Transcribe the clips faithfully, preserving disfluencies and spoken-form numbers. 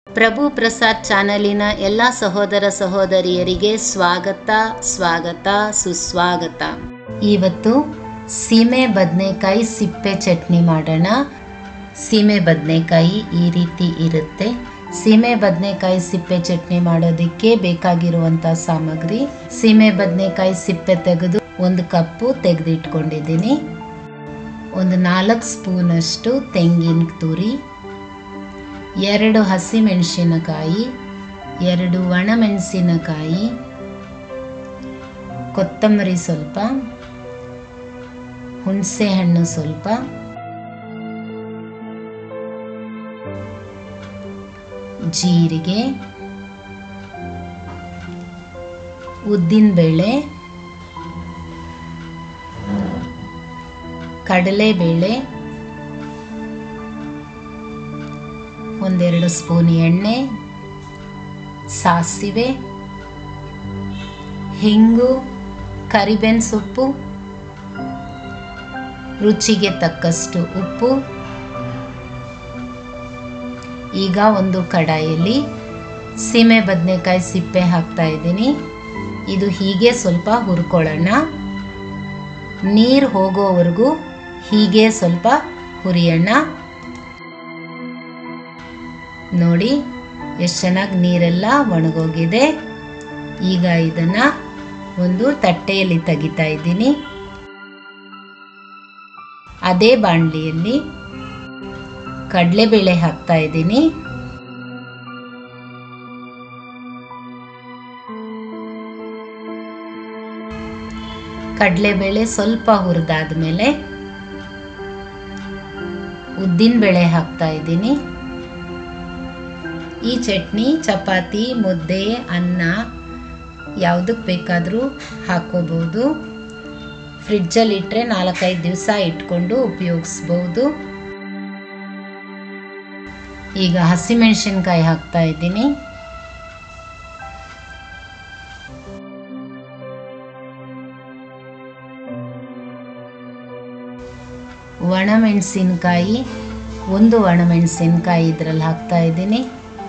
ಪ್ರಭು ಪ್ರಸಾದ್ ಚಾನಲಿನ ಎಲ್ಲ ಸಹೋದರ ಸಹೋದರಿಯರಿಗೆ ಸ್ವಾಗತ ಸ್ವಾಗತ ಸುಸ್ವಾಗತ. ಇವತ್ತು ಸೀಮೆ ಬದನೆಕಾಯಿ ಸಿಪ್ಪೆ ಚಟ್ನಿ ಮಾಡೋಣ. ಸೀಮೆ ಬದನೆಕಾಯಿ ಈ ರೀತಿ ಇರುತ್ತೆ. ಸೀಮೆ ಬದನೆಕಾಯಿ ಸಿಪ್ಪೆ ಚಟ್ನಿ ಮಾಡೋದಕ್ಕೆ ಬೇಕಾಗಿರುವಂಥ ಸಾಮಗ್ರಿ: ಸೀಮೆ ಬದನೆಕಾಯಿ ಸಿಪ್ಪೆ ತೆಗೆದು ಒಂದು ಕಪ್ಪು ತೆಗೆದಿಟ್ಕೊಂಡಿದ್ದೀನಿ. ಒಂದು ನಾಲ್ಕು ಸ್ಪೂನಷ್ಟು ತೆಂಗಿನ ತುರಿ, ಎರಡು ಹಸಿಮೆಣಸಿನಕಾಯಿ, ಎರಡು ಒಣಮೆಣಸಿನಕಾಯಿ, ಕೊತ್ತಂಬರಿ ಸ್ವಲ್ಪ, ಹುಣಸೆ ಹಣ್ಣು ಸ್ವಲ್ಪ, ಜೀರಿಗೆ, ಉದ್ದಿನಬೇಳೆ, ಕಡಲೆಬೇಳೆ, ಒಂದೆರಡು ಸ್ಪೂನ್ ಎಣ್ಣೆ, ಸಾಸಿವೆ, ಹಿಂಗು, ಕರಿಬೇವಿನ ಸೊಪ್ಪು, ರುಚಿಗೆ ತಕ್ಕಷ್ಟು ಉಪ್ಪು. ಈಗ ಒಂದು ಕಡಾಯಲ್ಲಿ ಸೀಮೆ ಬದನೆಕಾಯಿ ಸಿಪ್ಪೆ ಹಾಕ್ತಾ ಇದ್ದೀನಿ. ಇದು ಹೀಗೆ ಸ್ವಲ್ಪ ಹುರ್ಕೊಳ್ಳೋಣ. ನೀರು ಹೋಗೋವರೆಗೂ ಹೀಗೆ ಸ್ವಲ್ಪ ಹುರಿಯೋಣ. ನೋಡಿ ಎಷ್ಟು ಚೆನ್ನಾಗಿ ನೀರೆಲ್ಲ ಒಣಗೋಗಿದೆ. ಈಗ ಇದನ್ನ ಒಂದು ತಟ್ಟೆಯಲ್ಲಿ ತೆಗಿತಾ ಇದ್ದೀನಿ. ಅದೇ ಬಾಣಲಿಯಲ್ಲಿ ಕಡಲೆಬೇಳೆ ಹಾಕ್ತಾ ಇದ್ದೀನಿ. ಕಡಲೆಬೇಳೆ ಸ್ವಲ್ಪ ಹುರಿದಾದ್ಮೇಲೆ ಉದ್ದಿನಬೇಳೆ ಹಾಕ್ತಾ ಇದ್ದೀನಿ. ಈ ಚಟ್ನಿ ಚಪಾತಿ, ಮುದ್ದೆ, ಅನ್ನ ಯಾವುದಕ್ಕೆ ಬೇಕಾದರೂ ಹಾಕೋಬಹುದು. ಫ್ರಿಡ್ಜಲ್ಲಿ ಇಟ್ಟರೆ ನಾಲ್ಕೈದು ದಿವಸ ಇಟ್ಕೊಂಡು ಉಪಯೋಗಿಸ್ಬೋದು. ಈಗ ಹಸಿಮೆಣಸಿನ್ಕಾಯಿ ಹಾಕ್ತಾ ಇದ್ದೀನಿ. ಒಣಮೆಣಸಿನ್ಕಾಯಿ, ಒಂದು ಒಣಮೆಣಸಿನ್ಕಾಯಿ ಇದರಲ್ಲಿ ಹಾಕ್ತಾ ಇದ್ದೀನಿ.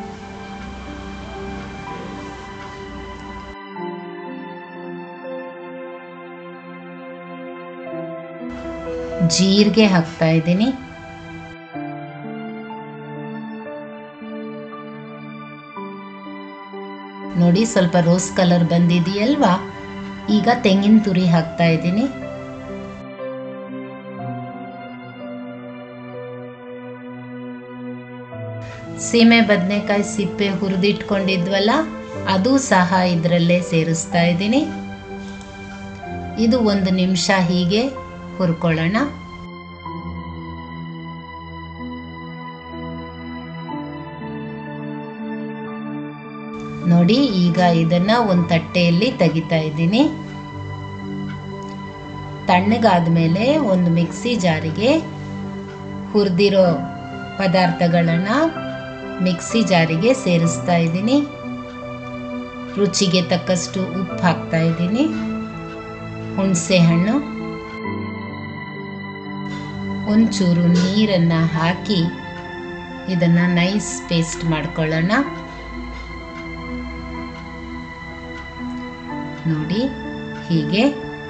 ಜೀರಿಗೆ ಹಾಕ್ತಾ ಇದ್ದೀನಿ. ನೋಡಿ ಸ್ವಲ್ಪ ರೋಸ್ ಕಲರ್ ಬಂದಿದೆಯಲ್ವಾ. ಈಗ ತೆಂಗಿನ ತುರಿ ಹಾಕ್ತಾ ಇದ್ದೀನಿ. ಸೀಮೆ ಬದನೆಕಾಯಿ ಸಿಪ್ಪೆ ಹುರಿದಿಟ್ಕೊಂಡಿದ್ವಲ್ಲ, ಅದು ಸಹ ಇದರಲ್ಲೇ ಸೇರಿಸ್ತಾ ಇದ್ದೀನಿ. ಇದು ಒಂದು ನಿಮಿಷ ಹೀಗೆ ಹುರ್ಕೊಳ್ಳೋಣ. ನೋಡಿ ಈಗ ಇದನ್ನ ಒಂದು ತಟ್ಟೆಯಲ್ಲಿ ತೆಗಿತಾ ಇದ್ದೀನಿ. ತಣ್ಣಗಾದ್ಮೇಲೆ ಒಂದು ಮಿಕ್ಸಿ ಜಾರಿಗೆ ಹುರಿದಿರೋ ಪದಾರ್ಥಗಳನ್ನ ಮಿಕ್ಸಿ ಜಾರಿಗೆ ಸೇರಿಸ್ತಾ ಇದ್ದೀನಿ. ರುಚಿಗೆ ತಕ್ಕಷ್ಟು ಉಪ್ಪು ಹಾಕ್ತಾ ಇದ್ದೀನಿ. ಹುಣಸೆ ಹಣ್ಣು, ಒಂಚೂರು ನೀರನ್ನು ಹಾಕಿ ಇದನ್ನು ನೈಸ್ ಪೇಸ್ಟ್ ಮಾಡ್ಕೊಳ್ಳೋಣ. ನೋಡಿ ಹೀಗೆ.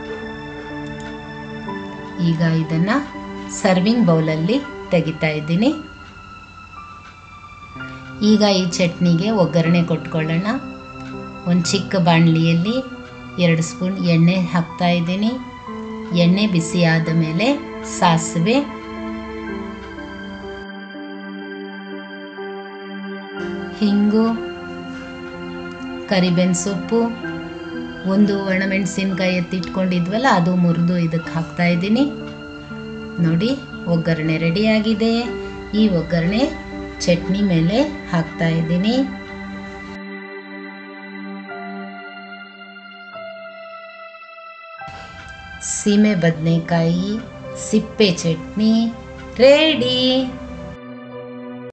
ಈಗ ಇದನ್ನು ಸರ್ವಿಂಗ್ ಬೌಲಲ್ಲಿ ತೆಗಿತಾ ಇದ್ದೀನಿ. ಈಗ ಈ ಚಟ್ನಿಗೆ ಒಗ್ಗರಣೆ ಕೊಟ್ಕೊಳ್ಳೋಣ. ಒಂದು ಚಿಕ್ಕ ಬಾಣಲಿಯಲ್ಲಿ ಎರಡು ಸ್ಪೂನ್ ಎಣ್ಣೆ ಹಾಕ್ತಾ ಇದ್ದೀನಿ. ಎಣ್ಣೆ ಬಿಸಿ ಆದ ಮೇಲೆ ಸಾಸಿವೆ, ಹಿಂಗು, ಕರಿಬೇವಿನ ಸೊಪ್ಪು, ಒಂದು ಒಣಮೆಣಸಿನ್ಕಾಯಿ ಎತ್ತಿಟ್ಕೊಂಡಿದ್ವಲ್ಲ ಅದು ಮುರಿದು ಇದಕ್ಕೆ ಹಾಕ್ತಾ ಇದ್ದೀನಿ. ನೋಡಿ ಒಗ್ಗರಣೆ ರೆಡಿಯಾಗಿದೆ. ಈ ಒಗ್ಗರಣೆ ಚಟ್ನಿ ಮೇಲೆ ಹಾಕ್ತಾ ಇದ್ದೀನಿ. ಸೀಮೆ ಬದನೆಕಾಯಿ ಸಿಪ್ಪೆ ಚಟ್ನಿ ರೆಡಿ.